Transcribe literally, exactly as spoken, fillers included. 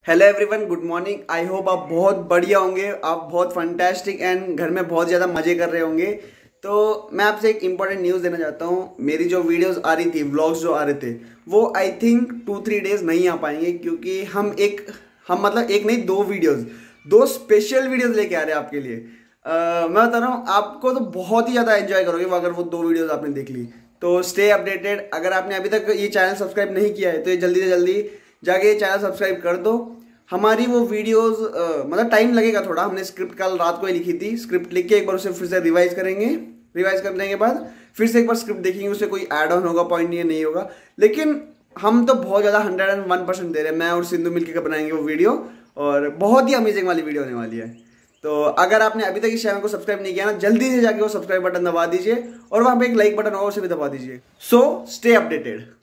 Hello everyone, good morning. I hope आप बहुत बढ़िया होंगे, आप बहुत फंटास्टिक एंड घर में बहुत ज़्यादा मज़े कर रहे होंगे। तो मैं आपसे एक इम्पॉर्टेंट न्यूज़ देना चाहता हूँ। मेरी जो वीडियोस आ रही थी, व्लॉग्स जो आ रहे थे, वो I think two three days नहीं आ पाएंगे, क्योंकि हम एक हम मतलब एक नहीं दो वीडियोस दो स्पेशल वीडियोस लेके आ रहे हैं आपके लिए। अ, मैं बता रहा हूँ, आपको तो बहुत ही ज़्यादा एंजॉय करोगे अगर वो दो वीडियोस आपने देख ली। तो स्टे अपडेटेड। अगर आपने अभी तक ये चैनल सब्सक्राइब नहीं किया है तो ये जल्दी से जल्दी जाके ये चैनल सब्सक्राइब कर दो। हमारी वो वीडियोस मतलब टाइम लगेगा थोड़ा, हमने स्क्रिप्ट कल रात को ही लिखी थी। स्क्रिप्ट लिख के एक बार उसे फिर से रिवाइज करेंगे। रिवाइज करने के बाद फिर से एक बार स्क्रिप्ट देखेंगे, उससे कोई ऐड ऑन होगा, पॉइंट नहीं नहीं होगा। लेकिन हम तो बहुत ज़्यादा हंड्रेड एंड वन परसेंट दे रहे हैं। मैं और सिंधु मिलकर बनाएंगे वो वीडियो, और बहुत ही अमेजिंग वाली वीडियो होने वाली है। तो अगर आपने अभी तक इस चैनल को सब्सक्राइब नहीं किया ना, जल्दी से जाके वो सब्सक्राइब बटन दबा दीजिए, और वहाँ पे एक लाइक बटन होगा, उसे भी दबा दीजिए। So stay updated.